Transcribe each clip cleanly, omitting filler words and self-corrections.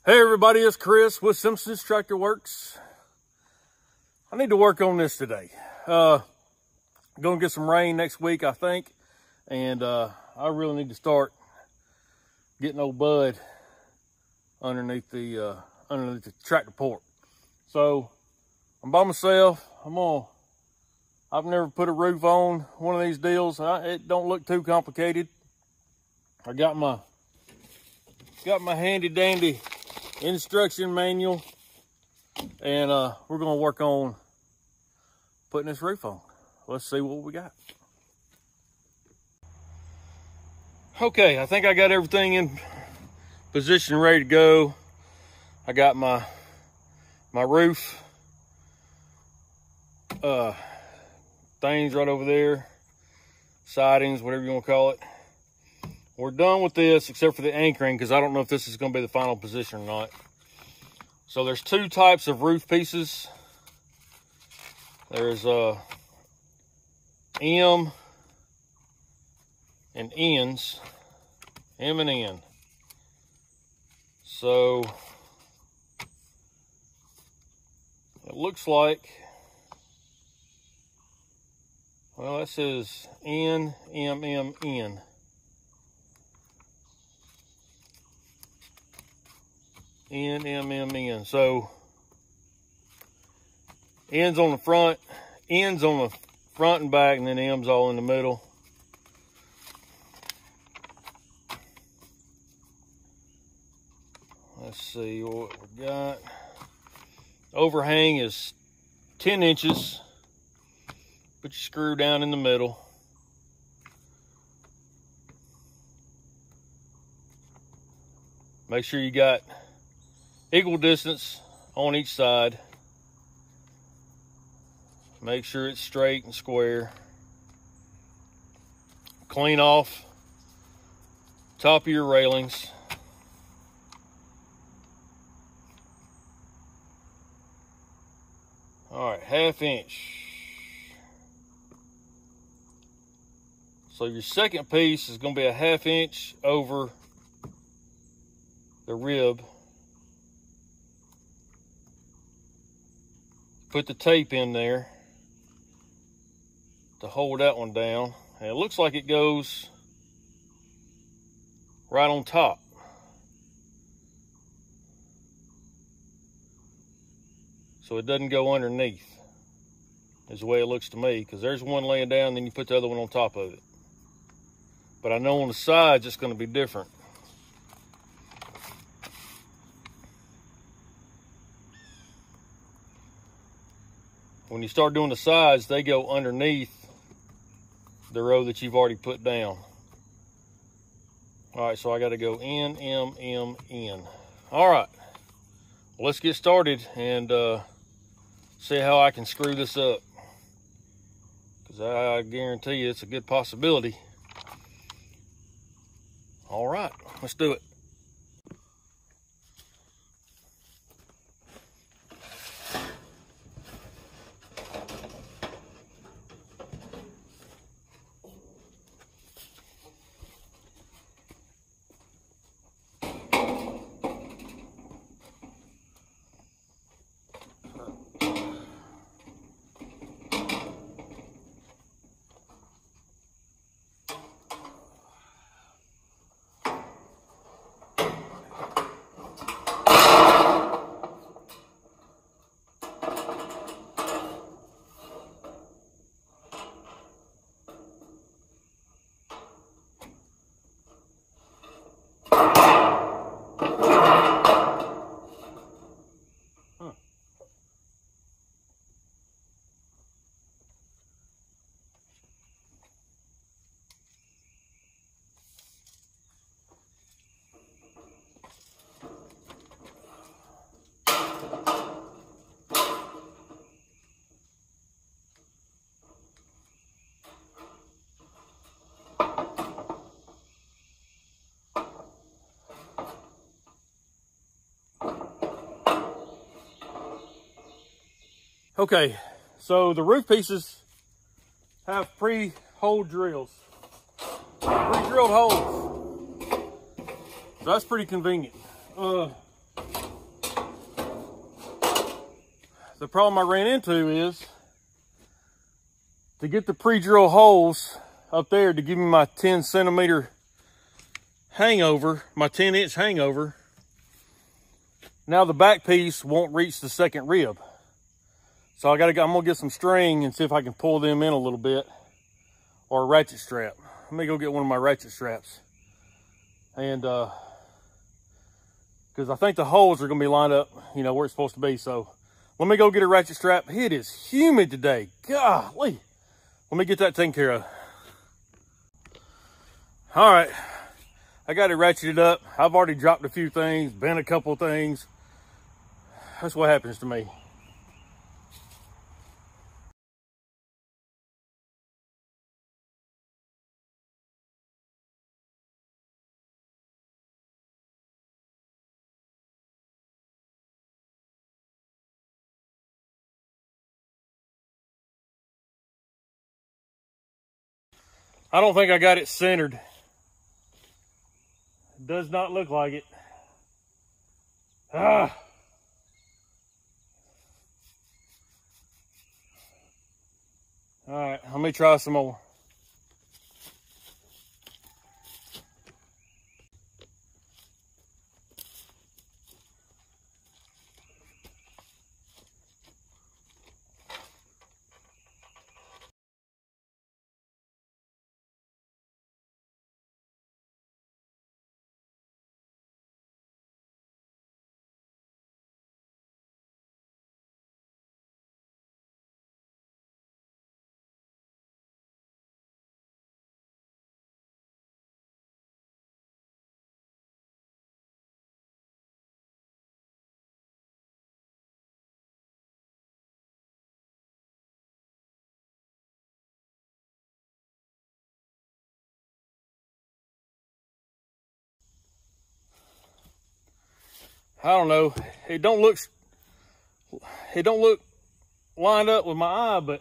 Hey everybody, it's Chris with Simpson's Tractor Works. I need to work on this today. Gonna get some rain next week, I think, and I really need to start getting old Bud underneath the Tractorport. So I'm by myself. I've never put a roof on one of these deals. It don't look too complicated. I got my handy dandy instruction manual, and we're gonna work on putting this roof on. Let's see what we got. Okay, I think I got everything in position, ready to go. I got my roof things right over there, sidings, whatever you want to call it. We're done with this except for the anchoring, because I don't know if this is going to be the final position or not. So there's two types of roof pieces. There's M and N's. M and N. So it looks like, well, that says N, M, M, N. N, M, M, N. So N's on the front, N's on the front and back, and then M's all in the middle. Let's see what we got. Overhang is 10 inches. Put your screw down in the middle. Make sure you got equal distance on each side. Make sure it's straight and square. Clean off top of your railings. All right, 1/2 inch. So your second piece is going to be a 1/2 inch over the rib. Put the tape in there to hold that one down. And it looks like it goes right on top. So it doesn't go underneath, is the way it looks to me, because there's one laying down, then you put the other one on top of it. But I know on the sides it's going to be different. When you start doing the sides, they go underneath the row that you've already put down. All right, so I got to go N, M, M, N. All right, well, let's get started and see how I can screw this up, because I guarantee you it's a good possibility. All right, let's do it. Okay, so the roof pieces have pre-hole drills, pre-drilled holes. So that's pretty convenient. the problem I ran into is to get the pre-drill holes up there to give me my 10 centimeter hangover, my 10-inch hangover. Now the back piece won't reach the second rib. So I'm gonna get some string and see if I can pull them in a little bit, or a ratchet strap. Let me go get one of my ratchet straps. And because I think the holes are gonna be lined up, you know, where it's supposed to be. So let me go get a ratchet strap. It is humid today, golly. Let me get that taken care of. All right, I got it ratcheted up. I've already dropped a few things, bent a couple of things. That's what happens to me. I don't think I got it centered. It does not look like it. Ah. All right, let me try some more. I don't know. It don't look lined up with my eye, but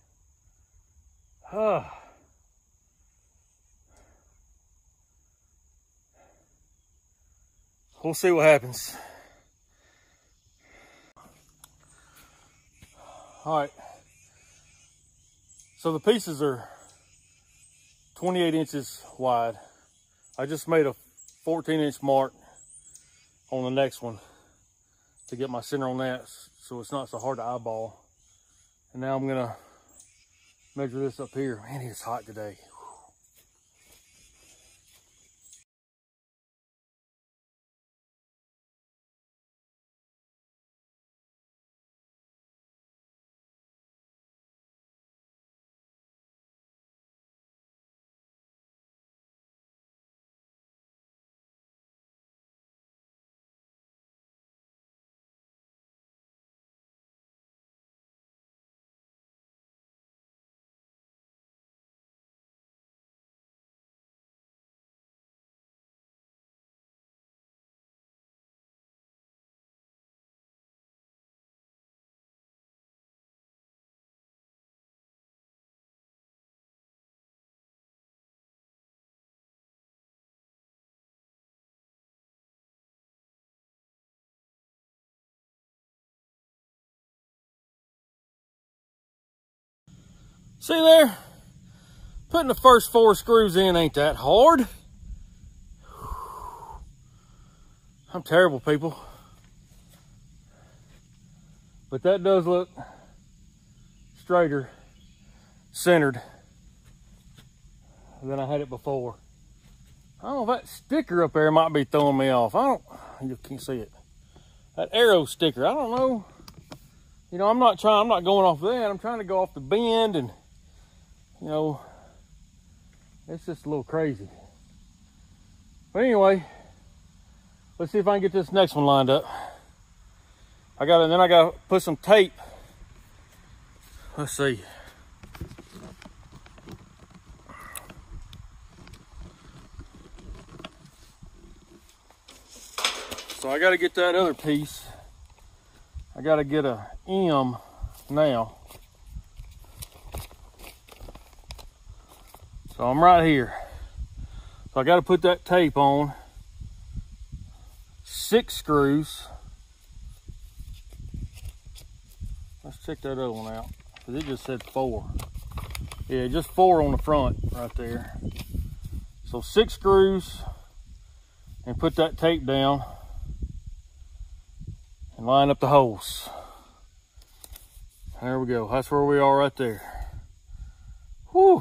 we'll see what happens. All right. So the pieces are 28 inches wide. I just made a 14-inch mark on the next one to get my center on that, so it's not so hard to eyeball. And now I'm gonna measure this up here. Man, it's hot today. See there? Putting the first 4 screws in ain't that hard. I'm terrible, people. But that does look straighter, centered than I had it before. I don't know, that sticker up there might be throwing me off. You can't see it. That arrow sticker, I don't know. You know, I'm not going off that. I'm trying to go off the bend, and you know, it's just a little crazy. But anyway, let's see if I can get this next one lined up. I gotta put some tape. Let's see. So I gotta get that other piece. I gotta get a M now. So I'm right here. So I got to put that tape on. 6 screws. Let's check that other one out, because it just said 4. Yeah, just 4 on the front right there. So 6 screws, and put that tape down and line up the holes. There we go. That's where we are right there. Whew.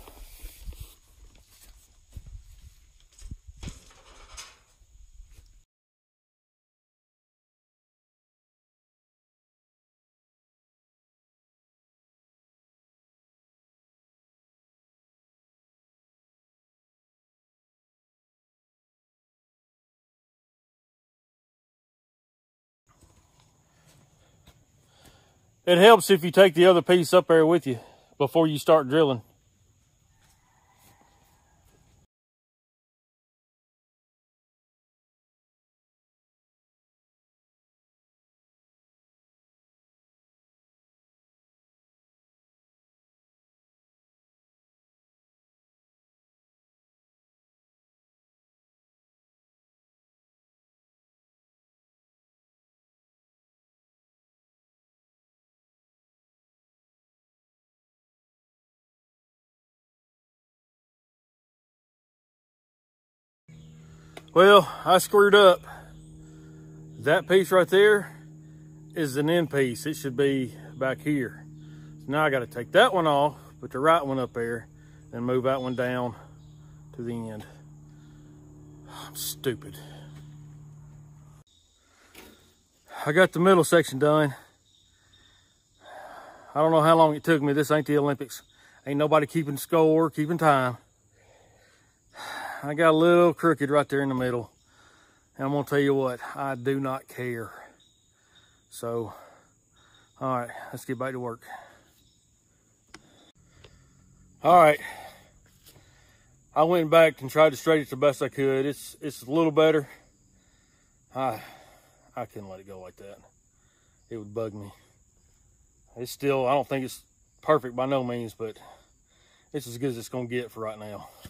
It helps if you take the other piece up there with you before you start drilling. Well, I screwed up. That piece right there is an end piece. It should be back here. So now I got to take that one off, put the right one up there, and move that one down to the end. I'm stupid. I got the middle section done. I don't know how long it took me. This ain't the Olympics. Ain't nobody keeping score, keeping time. I got a little crooked right there in the middle. And I'm gonna tell you what, I do not care. So, all right, let's get back to work. All right, I went back and tried to straighten it the best I could. It's a little better. I couldn't let it go like that. It would bug me. It's still, I don't think it's perfect by no means, but it's as good as it's gonna get for right now.